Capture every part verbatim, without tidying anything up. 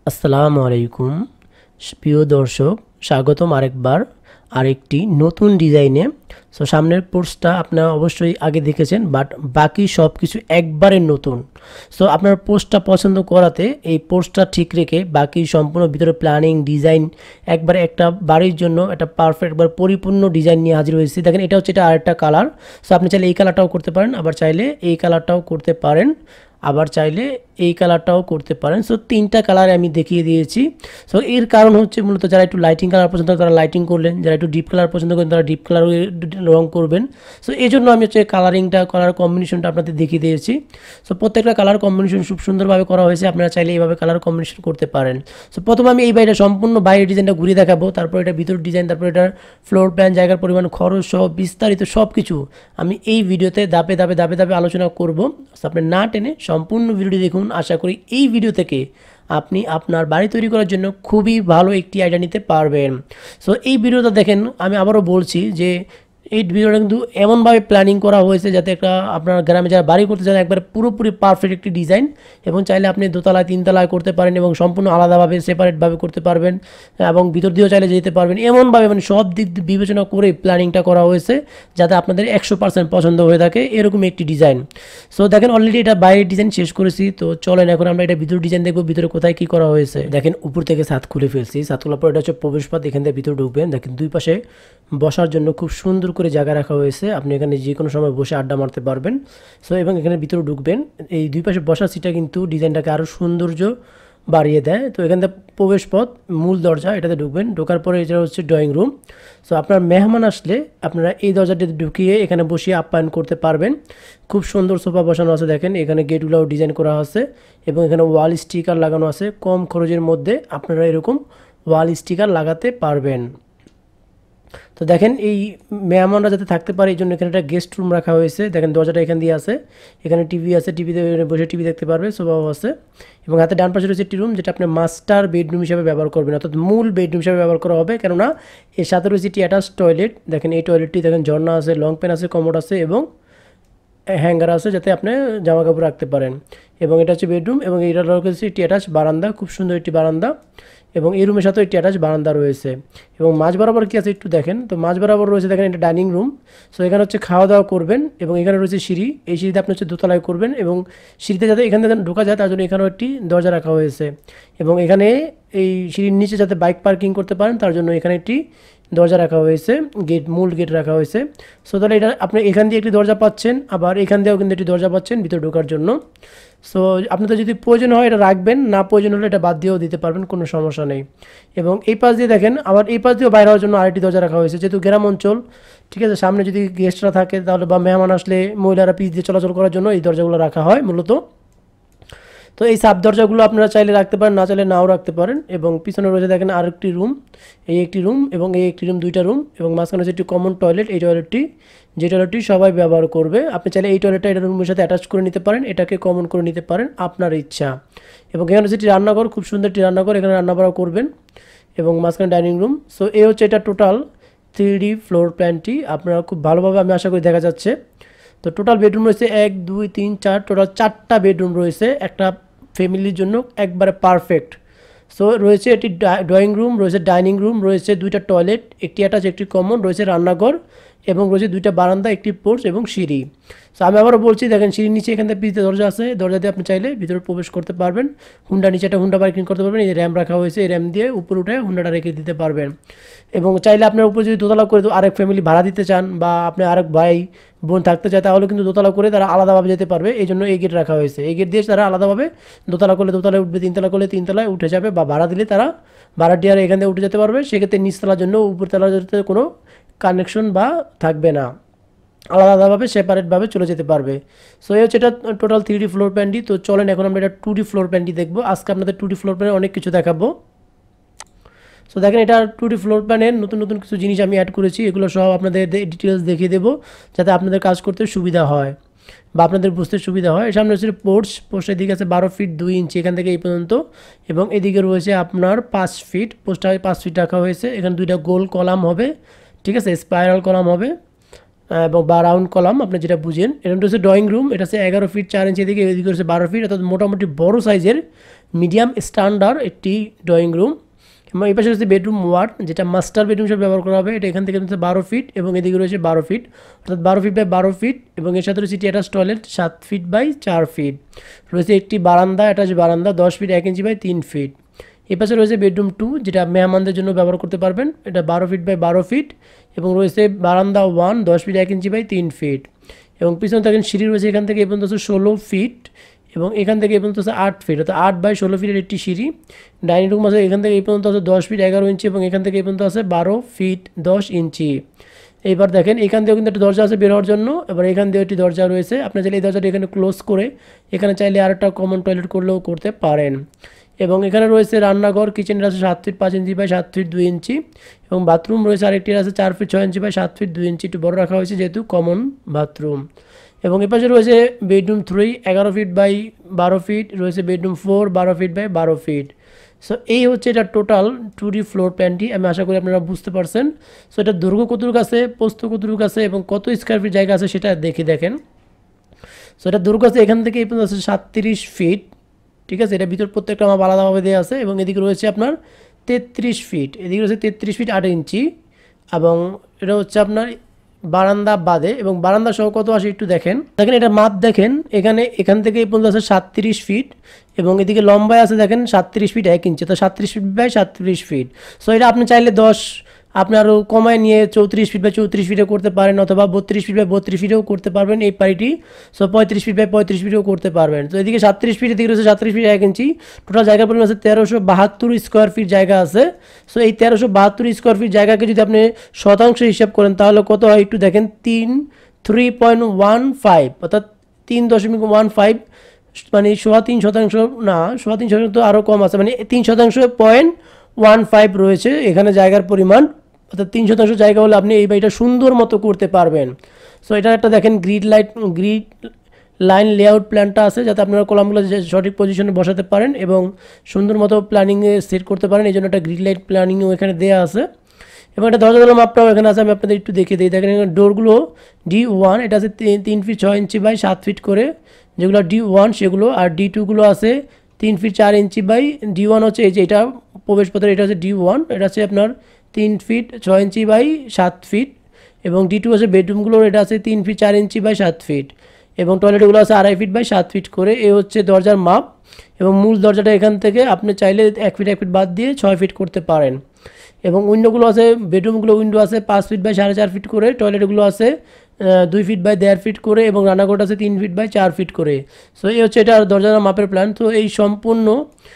আসসালামু আলাইকুম প্রিয় দর্শক, স্বাগতম আরেকবার আরেকটি নতুন ডিজাইনে। সো সামনের পোস্টটা আপনারা অবশ্যই আগে দেখেছেন, বাট বাকি সব কিছু একবারে নতুন। সো আপনার পোস্টটা পছন্দ করাতে এই পোস্টটা ঠিক রেখে বাকি সম্পূর্ণ ভিতরে প্ল্যানিং ডিজাইন একবারে একটা বাড়ির জন্য একটা পারফেক্ট একবার পরিপূর্ণ ডিজাইন নিয়ে হাজির হয়েছি। দেখেন এটা হচ্ছে এটা আরেকটা কালার। সো আপনি চাইলে এই কালারটাও করতে পারেন, আবার চাইলে এই কালারটাও করতে পারেন, আবার চাইলে এই কালারটাও করতে পারেন। সো তিনটা কালার আমি দেখিয়ে দিয়েছি। সো এর কারণ হচ্ছে মূলত যারা একটু লাইটিং কালার পছন্দ করেন তারা লাইটিং করলেন, যারা একটু ডিপ কালার পছন্দ করেন তারা ডিপ কালার রং করবেন। সো এই জন্য আমি হচ্ছে কালারিংটা কালার কম্বিনেশনটা আপনাদের দেখিয়ে দিয়েছি। সো প্রত্যেকটা কালার কম্বিনেশন খুব সুন্দরভাবে করা হয়েছে, আপনারা চাইলে এইভাবে কালার কম্বিনেশন করতে পারেন। সো প্রথমে আমি এই বাড়িটা সম্পূর্ণ বাইরের ডিজাইনটা ঘুরিয়ে দেখাবো, তারপর এটা ভিতর ডিজাইন, তারপর এটার ফ্লোর প্ল্যান, জায়গার পরিমাণ, খরচ সহ বিস্তারিত সব কিছু আমি এই ভিডিওতে ধাপে ধাপে ধাপে ধাপে আলোচনা করব। আপনি না টেনে সম্পূর্ণ ভিডিওটি দেখুন। আশা করি এই ভিডিও থেকে আপনি আপনার বাড়ি তৈরি করার জন্য খুবই ভালো একটি আইডিয়া নিতে পারবেন। সো এই ভিডিওটা দেখেন, আমি আবারও বলছি যে এই ভিডিওটা কিন্তু এমনভাবে প্ল্যানিং করা হয়েছে যাতে একটা আপনার গ্রামে যারা বাড়ি করতে চান একবারে পুরোপুরি পারফেক্ট একটি ডিজাইন, এবং চাইলে আপনি দোতলায় তিনতলায় করতে পারেন এবং সম্পূর্ণ আলাদাভাবে সেপারেটভাবে করতে পারবেন, এবং ভিতর দিয়েও চাইলে যেতে পারবেন। এমনভাবে মানে সব দিক বিবেচনা করে প্ল্যানিংটা করা হয়েছে যাতে আপনাদের একশো পার্সেন্ট পছন্দ হয়ে থাকে এরকম একটি ডিজাইন। সো দেখেন অলরেডি এটা বাইরের ডিজাইন শেষ করেছি, তো চলেন এখন আমরা এটা ভিতর ডিজাইন দেখবো ভিতরে কোথায় কী করা হয়েছে। দেখেন উপর থেকে ছাদ খুলে ফেলছি, ছাদ খোলার পর এটা হচ্ছে প্রবেশপথ, এখান থেকে ভিতরে ঢুকবেন। দেখেন দুই পাশে বসার জন্য খুব সুন্দর করে জায়গা রাখা হয়েছে, আপনি এখানে যে কোনো সময় বসে আড্ডা মারতে পারবেন। সো এবং এখানে ভিতরে ঢুকবেন, এই দুই পাশে বসার সিটটা কিন্তু ডিজাইনটাকে আরও সৌন্দর্য বাড়িয়ে দেয়। তো এখান থেকে প্রবেশ পথ, মূল দরজা, এটাতে ঢুকবেন। ঢোকার পরে এটা হচ্ছে ড্রয়িং রুম। সো আপনার মেহমান আসলে আপনারা এই দরজাটিতে ঢুকিয়ে এখানে বসিয়ে আপ্যায়ন করতে পারবেন। খুব সুন্দর সোফা বসানো আছে, দেখেন এখানে গেটগুলোও ডিজাইন করা আছে এবং এখানে ওয়াল স্টিকার লাগানো আছে। কম খরচের মধ্যে আপনারা এরকম ওয়াল স্টিকার লাগাতে পারবেন। তো দেখেন এই মেহমানরা যাতে থাকতে পারে এই জন্য এখানে একটা গেস্ট রুম রাখা হয়েছে। দেখেন দরজাটা এখান দিয়ে আছে, এখানে টিভি আছে, টিভিতে বসে টিভি দেখতে পারবে, সোফাও আছে, এবং হাতে ডান পাশে রয়েছে একটি রুম যেটা আপনি মাস্টার বেডরুম হিসাবে ব্যবহার করবেন, অর্থাৎ মূল বেডরুম হিসাবে ব্যবহার করা হবে, কেননা এর সাথে রয়েছে একটি অ্যাটাচ টয়লেট। দেখেন এই টয়লেটটি দেখেন ঝর্ণা আছে, লং পেন আছে, কমোড আছে এবং হ্যাঙ্গার আছে যাতে আপনি জামা কাপড় রাখতে পারেন। এবং এটা হচ্ছে বেডরুম, এবং এটা রয়েছে একটি অ্যাটাচ বারান্দা, খুব সুন্দর একটি বারান্দা, এবং এই রুমের সাথেও একটি অ্যাটাচ বারান্দা রয়েছে। এবং মাঝ বরাবর কী আছে একটু দেখেন, তো মাঝ বরাবর রয়েছে দেখেন এটা ডাইনিং রুম। সো এখানে হচ্ছে খাওয়া দাওয়া করবেন, এবং এখানে রয়েছে সিঁড়ি, এই সিঁড়িতে আপনি হচ্ছে দোতলায় করবেন, এবং সিঁড়িতে যাতে এখান থেকে ঢোকা যায় তার জন্য এখানেও একটি দরজা রাখা হয়েছে, এবং এখানে এই সিঁড়ির নিচে যাতে বাইক পার্কিং করতে পারেন তার জন্য এখানে একটি দরজা রাখা হয়েছে, গেট, মূল গেট রাখা হয়েছে। সো তাহলে এটা আপনি এখান দিয়ে একটি দরজা পাচ্ছেন, আবার এখান দিয়েও কিন্তু একটি দরজা পাচ্ছেন ভিতরে ঢোকার জন্য। সো আপনাদের যদি প্রয়োজন হয় এটা রাখবেন, না প্রয়োজন হলে এটা বাদ দিয়েও দিতে পারবেন, কোনো সমস্যা নেই। এবং এই পাশ দিয়ে দেখেন আবার এই পাশ দিয়েও বাইরে হওয়ার জন্য আরেকটি দরজা রাখা হয়েছে, যেহেতু গ্রাম অঞ্চল, ঠিক আছে, সামনে যদি গেস্টরা থাকে তাহলে বা মেহমান আসলে মহিলারা পিছ দিয়ে চলাচল করার জন্য এই দরজাগুলো রাখা হয় মূলত। তো এই সাব দরজাগুলো আপনারা চাইলে রাখতে পারেন, না চাইলে নাও রাখতে পারেন। এবং পিছনে রয়েছে দেখেন আরেকটি রুম, এই একটি রুম এবং এই একটি রুম, দুইটা রুম, এবং মাঝখানে হচ্ছে একটি কমন টয়লেট। এই টয়লেটটি যে টয়লেটটি সবাই ব্যবহার করবে, আপনি চাইলে এই টয়লেটটা এটা রুমের সাথে অ্যাটাচ করে নিতে পারেন, এটাকে কমন করে নিতে পারেন আপনার ইচ্ছা। এবং এখানে হচ্ছে একটি রান্নাঘর, খুব সুন্দর একটি রান্নাঘর, এখানে রান্না বাড়া করবেন, এবং মাঝখানে ডাইনিং রুম। সো এই হচ্ছে এটা টোটাল থ্রি ডি ফ্লোর প্ল্যানটি, আপনারা খুব ভালোভাবে আমি আশা করি দেখা যাচ্ছে। তো টোটাল বেডরুম রয়েছে এক দুই তিন চার, টোটাল চারটা বেডরুম রয়েছে একটা ফ্যামিলির জন্য একবারে পারফেক্ট। সো রয়েছে একটি ড্রয়িং রুম, রয়েছে ডাইনিং রুম, রয়েছে দুইটা টয়লেট, একটি অ্যাটাচ একটি কমন, রয়েছে রান্নাঘর, এবং রয়েছে দুইটা বারান্দা, একটি পোর্চ এবং সিঁড়ি। সো আমি আবারও বলছি, দেখেন সিঁড়ির নিচে এখান থেকে পিছতে দরজা আছে, দরজা দিয়ে আপনি চাইলে ভিতরে প্রবেশ করতে পারবেন। হুন্ডা নিচে একটা হুন্ডা পার্কিং করতে পারবেন, এই র্যাম রাখা হয়েছে, এই র্যাম দিয়ে উপরে উঠে হুন্ডাটা রেখে দিতে পারবেন। এবং চাইলে আপনার উপরে যদি দোতলা করে আরেক ফ্যামিলি ভাড়া দিতে চান বা আপনি আরেক ভাই বোন থাকতে চায় তাহলে কিন্তু দোতলা করে তারা আলাদাভাবে যেতে পারবে, এই জন্য এই গেট রাখা হয়েছে। এই গেট দিয়ে তারা আলাদাভাবে দোতলা করলে দোতলায় উঠবে, তিনতলা করলে তিনতলায় উঠে যাবে, বা ভাড়া দিলে তারা ভাড়াটিয়ারা এখান থেকে উঠে যেতে পারবে। সেক্ষেত্রে নিচতলার জন্য উপরতলার জন্য কোনো কানেকশন বা থাকবে না, আলাদাভাবে সেপারেটভাবে চলে যেতে পারবে। সো এই হচ্ছে এটা টোটাল থ্রি ডি ফ্লোর প্ল্যানটি। তো চলেন এখন আমরা এটা টু ডি ফ্লোর প্ল্যানটি দেখবো। আজকে আপনাদের টু ডি ফ্লোর প্ল্যানে অনেক কিছু দেখাবো। সো দেখেন এটা টু ডি ফ্লোর প্ল্যানের নতুন নতুন কিছু জিনিস আমি অ্যাড করেছি, এগুলো সব আপনাদের ডিটেলস দেখিয়ে দেবো যাতে আপনাদের কাজ করতে সুবিধা হয় বা আপনাদের বুঝতে সুবিধা হয়। সামনে হচ্ছে পোর্টস, পোস্টের দিকে আছে বারো ফিট দুই ইঞ্চি এখান থেকে এই পর্যন্ত, এবং এদিকে রয়েছে আপনার পাঁচ ফিট, পোস্টটা পাঁচ ফিট রাখা হয়েছে। এখানে দুইটা গোল কলাম হবে, ঠিক আছে, স্পাইরাল কলাম হবে, এবং বা রাউন্ড কলাম আপনি যেটা বুঝেন। এটা হচ্ছে ড্রয়িং রুম, এটা হচ্ছে এগারো ফিট চার ইঞ্চি, এদিকে এদিকে হচ্ছে বারো ফিট, অর্থাৎ মোটামুটি বড় সাইজের মিডিয়াম স্ট্যান্ডার্ড একটি ড্রয়িং রুম। এবং এই পাশে রয়েছে বেডরুম ওয়ান, যেটা মাস্টার বেডরুম হিসেবে ব্যবহার করা হবে। এটা এখান থেকে রয়েছে বারো ফিট এবং এদিকে রয়েছে বারো ফিট, অর্থাৎ বারো ফিট বাই বারো ফিট। এবং এর সাথে রয়েছে অ্যাটাচ টয়লেট সাত ফিট বাই চার ফিট। রয়েছে একটি বারান্দা, অ্যাটাচ বারান্দা দশ ফিট এক ইঞ্চি বাই তিন ফিট। এই পাশে রয়েছে বেডরুম টু, যেটা মেহমানদের জন্য ব্যবহার করতে পারবেন। এটা বারো ফিট বাই বারো ফিট এবং রয়েছে বারান্দা ওয়ান দশ ফিট এক ইঞ্চি বাই তিন ফিট। এবং পিছনে দেখেন সিঁড়ি রয়েছে এখান থেকে এই পর্যন্ত হচ্ছে ষোলো ফিট এবং এখান থেকে এই পর্যন্ত হচ্ছে আট ফিট, অর্থাৎ আট বাই ষোলো ফিটের একটি সিঁড়ি। ডাইনিং রুম আছে এখান থেকে এই পর্যন্ত আছে দশ ফিট এগারো ইঞ্চি এবং এখান থেকে এই পর্যন্ত আছে বারো ফিট দশ ইঞ্চি। এইবার দেখেন এখান থেকেও কিন্তু একটা দরজা আছে বের হওয়ার জন্য। এবার এখান থেকে একটি দরজা রয়েছে, আপনি চাইলে এই দরজাটা এখানে ক্লোজ করে এখানে চাইলে আর একটা কমন টয়লেট করলেও করতে পারেন। এবং এখানে রয়েছে রান্নাঘর, কিচেনের আছে সাত ফিট পাঁচ ইঞ্চি বাই সাত ফিট দুই ইঞ্চি এবং বাথরুম রয়েছে আরেকটির আছে চার ফিট ছয় ইঞ্চি বাই সাত ফিট দুই ইঞ্চি, একটু বড় রাখা হয়েছে যেহেতু কমন বাথরুম। এবং এপাশে রয়েছে বেডরুম থ্রি এগারো ফিট বাই বারো ফিট, রয়েছে বেডরুম ফোর বারো ফিট বাই বারো ফিট। সো এই হচ্ছে এটা টোটাল টু ডি ফ্লোর প্ল্যানটি। আমি আশা করি আপনারা বুঝতে পারছেন। সো এটা দৈর্ঘ্য কতটুকু আছে, প্রস্থ কতটুকু আছে এবং কত স্কোয়ার ফিট জায়গা আছে সেটা দেখে দেখেন। সো এটা দৈর্ঘ্য আছে এখান থেকে এই পর্যন্ত আছে সাতত্রিশ ফিট, ঠিক আছে। এটা ভিতর প্রত্যেকটা মাপ আলাদাভাবে দেওয়া আছে। এবং এদিকে রয়েছে আপনার তেত্রিশ ফিট, এদিকে রয়েছে তেত্রিশ ফিট আট ইঞ্চি এবং এটা হচ্ছে আপনার বারান্দা বাদে। এবং বারান্দা সহ কত আসে একটু দেখেন, দেখেন এটা মাপ দেখেন, এখানে এখান থেকে এই পর্যন্ত আছে সাতত্রিশ ফিট এবং এদিকে লম্বায় আছে দেখেন সাতত্রিশ ফিট এক ইঞ্চি, তো সাতত্রিশ ফিট বাই সাতত্রিশ ফিট। সো এটা আপনি চাইলে দশ আপনি আরও কমায় নিয়ে চৌত্রিশ ফিট বাই চৌত্রিশ ফিটে করতে পারেন, অথবা বত্রিশ ফিট বাই বত্রিশ ফিটেও করতে পারবেন এই পারিটি। সো পঁয়ত্রিশ ফিট বাই পঁয়ত্রিশ ফিটেও করতে পারবেন। তো এদিকে সাতত্রিশ ফিট, এদিকে রয়েছে সাতত্রিশ ফিট এক ইঞ্চি। টোটাল জায়গার পরিমাণ আছে তেরোশো বাহাত্তর স্কোয়ার ফিট জায়গা আছে। সো এই তেরোশো বাহাত্তর স্কোয়ার ফিট জায়গাকে যদি আপনি শতাংশ হিসাব করেন তাহলে কত হয় একটু দেখেন, তিন থ্রি পয়েন্ট ওয়ান ফাইভ অর্থাৎ তিন দশমিক ওয়ান ফাইভ মানে সোয়া তিন শতাংশ না, সোয়া তিন শতাংশ তো আরও কম আছে, মানে তিন শতাংশ পয়েন্ট ওয়ান ফাইভ রয়েছে এখানে জায়গার পরিমাণ, অর্থাৎ তিন শতাংশ জায়গা হলে আপনি এই বাড়িটা সুন্দর মতো করতে পারবেন। সো এটা একটা দেখেন grid light grid line layout প্ল্যানটা আছে, যাতে আপনারা কলামগুলো সঠিক পজিশনে বসাতে পারেন এবং সুন্দর মতো প্ল্যানিংয়ে সেট করতে পারেন। এই জন্য একটা গ্রিড লাইট প্ল্যানিংও এখানে দেওয়া আছে। এবং একটা দরজা দরজা মাপটাও এখানে আছে, আমি আপনাদের একটু দেখিয়ে দিই। দেখেন এখানে ডোরগুলো ডি ওয়ান, এটা আছে তিন ফিট ছয় ইঞ্চি বাই সাত ফিট করে, যেগুলো ডি ওয়ান সেগুলো। আর ডি টুগুলো আছে তিন ফিট চার ইঞ্চি বাই, ডি ওয়ান হচ্ছে এই যে এটা প্রবেশপত্র, এটা হচ্ছে ডি ওয়ান, এটা হচ্ছে আপনার তিন ফিট ছয় ইঞ্চি বাই সাত ফিট। এবং ডি টু আছে বেডরুমগুলোর, এটা আছে তিন ফিট চার ইঞ্চি বাই সাত ফিট এবং টয়লেটগুলো আছে আড়াই ফিট বাই সাত ফিট করে। এ হচ্ছে দরজার মাপ। এবং মূল দরজাটা এখান থেকে আপনি চাইলে এক ফিট এক ফিট বাদ দিয়ে ছয় ফিট করতে পারেন। এবং উইন্ডোগুলো আছে, বেডরুমগুলো উইন্ডো আছে পাঁচ ফিট বাই সাড়ে চার ফিট করে, টয়লেটগুলো আছে দুই ফিট বাই দেড় ফিট করে এবং রান্নাঘরটা আছে তিন ফিট বাই চার ফিট করে। সো এই হচ্ছে এটা দরজার মাপের প্ল্যান। তো এই সম্পূর্ণ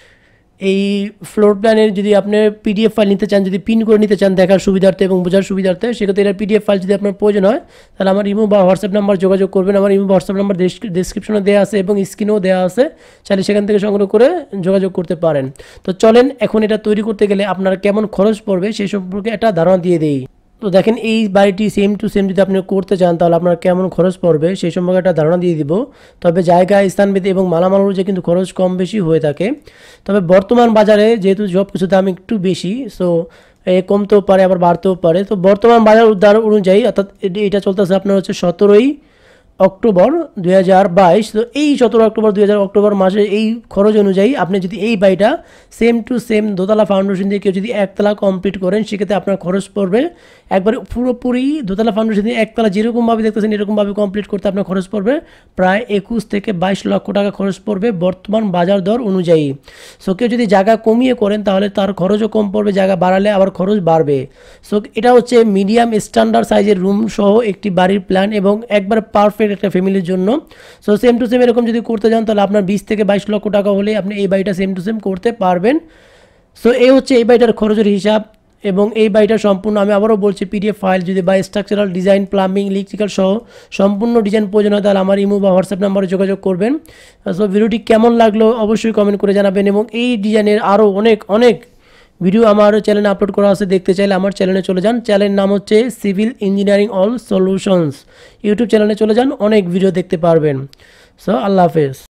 এই ফ্লোর প্ল্যানের যদি আপনি পিডিএফ ফাইল নিতে চান, যদি পিন করে নিতে চান দেখার সুবিধার্থে এবং বোঝার সুবিধার্থে, সেক্ষেত্রে এটার পিডিএফ ফাইল যদি আপনার প্রয়োজন হয় তাহলে আমার ইমো বা হোয়াটসঅ্যাপ নাম্বার যোগাযোগ করবেন। আমার ইমো হোয়াটসঅ্যাপ নাম্বার ডেসক্রিপশনে দেওয়া আছে এবং স্ক্রিনেও দেওয়া আছে, চাইলে সেখান থেকে সংগ্রহ করে যোগাযোগ করতে পারেন। তো চলেন এখন এটা তৈরি করতে গেলে আপনার কেমন খরচ পড়বে সেই সম্পর্কে একটা ধারণা দিয়ে দিই। তো দেখেন এই বাড়িটি সেম টু সেম যদি আপনি করতে চান তাহলে আপনার কেমন খরচ পড়বে সেই সম্পর্কে একটা ধারণা দিয়ে দিব। তবে জায়গা স্থানভেদে এবং মালামাল অনুযায়ী কিন্তু খরচ কম বেশি হয়ে থাকে। তবে বর্তমান বাজারে যেহেতু সব কিছু দাম একটু বেশি, সো এ কমতেও পারে আবার বাড়তেও পারে। তো বর্তমান বাজার উদ্ধার অনুযায়ী অর্থাৎ এটা চলতেছে আপনার হচ্ছে সতেরোই অক্টোবর দুই হাজার বাইশ। তো এই সতেরো অক্টোবর দুই হাজার অক্টোবর মাসে এই খরচ অনুযায়ী আপনি যদি এই বাড়িটা সেম টু সেম দোতলা ফাউন্ডেশন দিয়ে কেউ যদি একতলা কমপ্লিট করেন, সেক্ষেত্রে আপনার খরচ পড়বে একবারে পুরোপুরি দোতলা ফাউন্ডেশন দিয়ে একতলা যেরকমভাবে দেখতেছেন এরকমভাবে কমপ্লিট করতে আপনার খরচ পড়বে প্রায় একুশ থেকে বাইশ লক্ষ টাকা খরচ পড়বে বর্তমান বাজার দর অনুযায়ী। সো কেউ যদি জায়গা কমিয়ে করেন তাহলে তার খরচও কম পড়বে, জায়গা বাড়ালে আবার খরচ বাড়বে। সো এটা হচ্ছে মিডিয়াম স্ট্যান্ডার্ড সাইজের রুম সহ একটি বাড়ির প্ল্যান এবং একবার পারফেক্ট একটা ফ্যামিলির জন্য। সো সেম টু সেম এরকম যদি করতে যান তাহলে আপনার বিশ থেকে বাইশ লক্ষ টাকা হলে আপনি এই বাড়িটা সেম টু সেম করতে পারবেন। সো এই হচ্ছে এই বাড়িটার খরচের হিসাব। এবং এই বাড়িটা সম্পূর্ণ আমি আবারও বলছি পিডিএফ ফাইল যদি বা স্ট্রাকচারাল ডিজাইন প্লাম্বিং ইলেকট্রিক্যাল সহ সম্পূর্ণ ডিজাইন প্রয়োজন হয় তাহলে আমার ইমো বা হোয়াটসঅ্যাপ নাম্বারে যোগাযোগ করবেন। সো ভিডিওটি কেমন লাগলো অবশ্যই কমেন্ট করে জানাবেন। এবং এই ডিজাইনের আরও অনেক অনেক ভিডিও আমার চ্যানেলে আপলোড করা আছে, দেখতে চাইলে আমার চ্যানেলে চলে যান। চ্যানেলের নাম হচ্ছে civil engineering all solutions. YouTube চ্যানেলে চলে যান, অনেক ভিডিও দেখতে পারবেন। সো আল্লাহ হাফেজ।